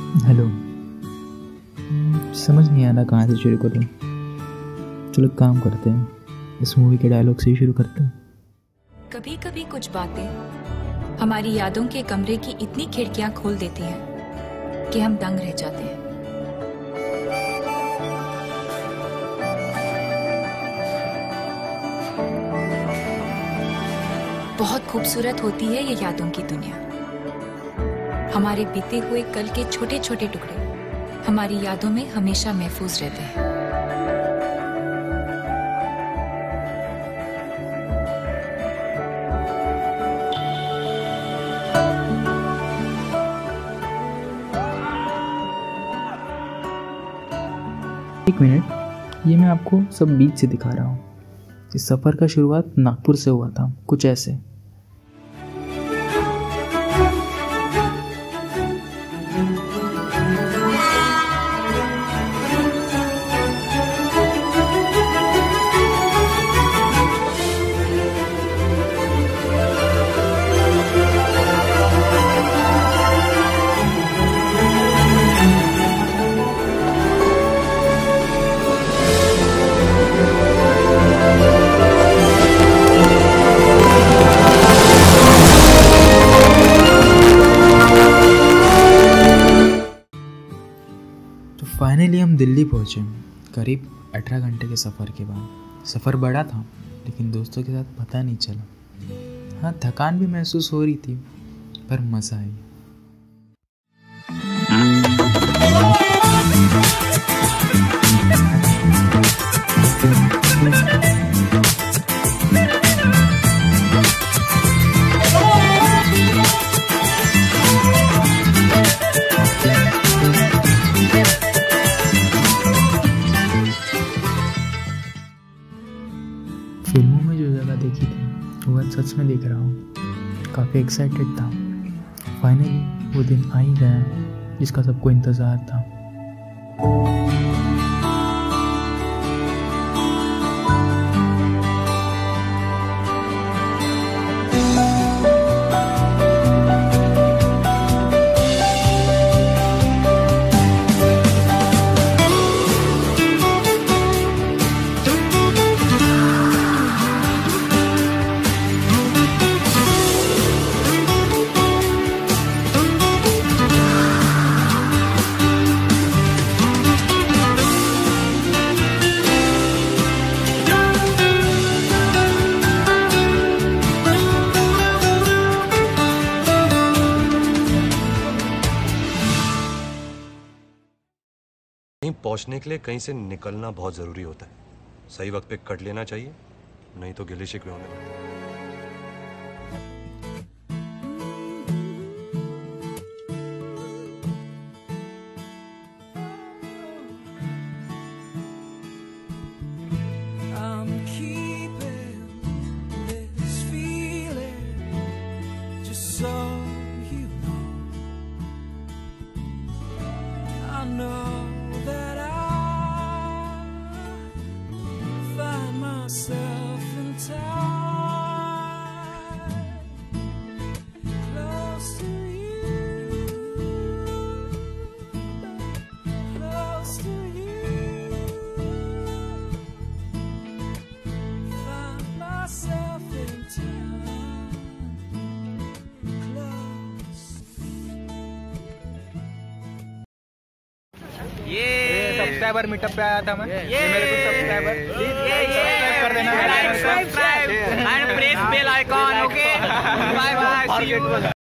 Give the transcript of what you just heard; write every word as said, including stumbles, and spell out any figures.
Hello. समझ नहीं आ रहा कहाँ से शुरू करूँ। चलो काम करते हैं, इस मूवी के डायलॉग से ही शुरू करते हैं। कभी कभी कुछ बातें हमारी यादों के कमरे की इतनी खिड़कियां खोल देती हैं कि हम दंग रह जाते हैं। बहुत खूबसूरत होती है ये यादों की दुनिया। हमारे बीते हुए कल के छोटे छोटे टुकड़े हमारी यादों में हमेशा महफूज रहते हैं। एक मिनट, ये मैं आपको सब बीच से दिखा रहा हूँ। इस सफ़र का शुरुआत नागपुर से हुआ था, कुछ ऐसे। तो फाइनली हम दिल्ली पहुँचे, करीब अठारह घंटे के सफ़र के बाद। सफ़र बड़ा था लेकिन दोस्तों के साथ पता नहीं चला। हाँ, थकान भी महसूस हो रही थी पर मज़ा आई। फिल्मों में जो जगह देखी थी वो सच में देख रहा हूँ। काफ़ी एक्साइटेड था। फाइनली वो दिन आ ही गया जिसका सबको इंतज़ार था। कहीं पहुंचने के लिए कहीं से निकलना बहुत ज़रूरी होता है। सही वक्त पे कट लेना चाहिए, नहीं तो गिले शिकवे होने लगते हैं। ये सब्सक्राइबर मीटअप पे आया था मैं। ये, ये मेरे को सब्सक्राइबर ये ये सब्सक्राइब कर देना, like subscribe and press bell icon. Okay, bye bye, see you.